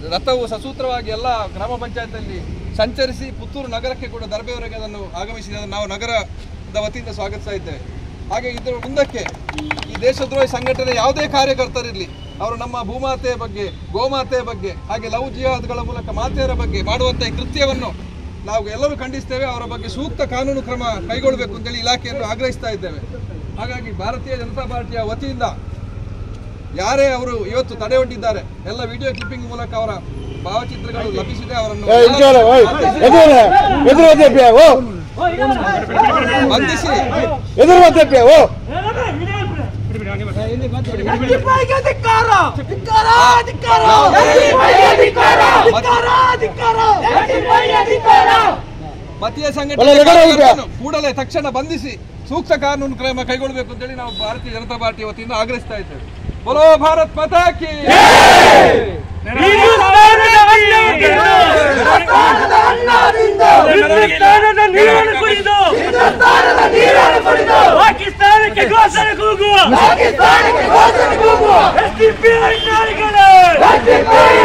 ರಥವು ಸಸೂತ್ರವಾಗಿ ಎಲ್ಲ ಗ್ರಾಮ ಪಂಚಾಯತ್ನಲ್ಲಿ ಸಂಚರಿಸಿ ಪುತ್ತೂರು ನಗರಕ್ಕೆ ಕೂಡ ದರ್ಬೆಯವರೆಗೆ ಅದನ್ನು ಆಗಮಿಸಿದೆ. ನಾವು ನಗರದ ವತಿಯಿಂದ ಸ್ವಾಗತಿಸ್ತಾ ಇದ್ದೇವೆ. ಹಾಗೆ ಇದರ ಮುಂದಕ್ಕೆ ಈ ದೇಶದ್ರೋಹಿ ಸಂಘಟನೆ ಯಾವುದೇ ಕಾರ್ಯಕರ್ತರಿರಲಿ, ಅವರು ನಮ್ಮ ಭೂಮಾತೆಯ ಬಗ್ಗೆ, ಗೋಮಾತೆಯ ಬಗ್ಗೆ, ಹಾಗೆ ಲವ್ ಜಿಹಾದ್ಗಳ ಮೂಲಕ ಮಾತೆಯರ ಬಗ್ಗೆ ಮಾಡುವಂಥ ಈ ಕೃತ್ಯವನ್ನು ನಾವು ಎಲ್ಲರೂ ಖಂಡಿಸ್ತೇವೆ. ಅವರ ಬಗ್ಗೆ ಸೂಕ್ತ ಕಾನೂನು ಕ್ರಮ ಕೈಗೊಳ್ಳಬೇಕು ಅಂತೇಳಿ ಇಲಾಖೆಯನ್ನು ಆಗ್ರಹಿಸ್ತಾ ಇದ್ದೇವೆ. ಹಾಗಾಗಿ ಭಾರತೀಯ ಜನತಾ ಪಾರ್ಟಿಯ ವತಿಯಿಂದ ಯಾರೇ ಅವರು ಇವತ್ತು ತಡೆ ಒಡ್ಡಿದ್ದಾರೆ, ಎಲ್ಲ ವಿಡಿಯೋ ಕ್ಲಿಪ್ಪಿಂಗ್ ಮೂಲಕ ಅವರ ಭಾವಚಿತ್ರಗಳು ಲಭಿಸಿದೆ, ಅವರನ್ನು ಬಂಧಿಸಿ ಮತೀಯ ಸಂಘಟನೆ ಕೂಡಲೇ ತಕ್ಷಣ ಬಂಧಿಸಿ ಸೂಕ್ತ ಕಾನೂನು ಕ್ರಮ ಕೈಗೊಳ್ಳಬೇಕು ಅಂತೇಳಿ ನಾವು ಭಾರತೀಯ ಜನತಾ ಪಾರ್ಟಿ ವತಿಯಿಂದ ಆಗ್ರಹಿಸ್ತಾ ಇದ್ದೇವೆ. बोलो भारत माता की ಪಾಕಿಸ್ತಾನಕ್ಕೆ ಘೋಷಣೆ ಕೂಗುವ